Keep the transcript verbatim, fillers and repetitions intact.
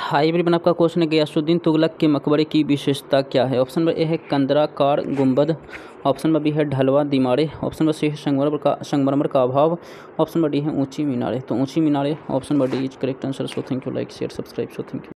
High everyone, आपका question है गयासुद्दीन तुगलक के मकबरे की विशेषता क्या है। ऑप्शन नंबर ए है कंदराकार गुंबद, ऑप्शन नंबर बी है ढलवा दीवारें, ऑप्शन नंबर सी है संगमरमर का संगमरमर का अभाव, ऑप्शन नंबर डी है ऊंची मीनारें। तो ऊंची मीनारें, option number D is correct answer. So thank you, like share subscribe. So thank you.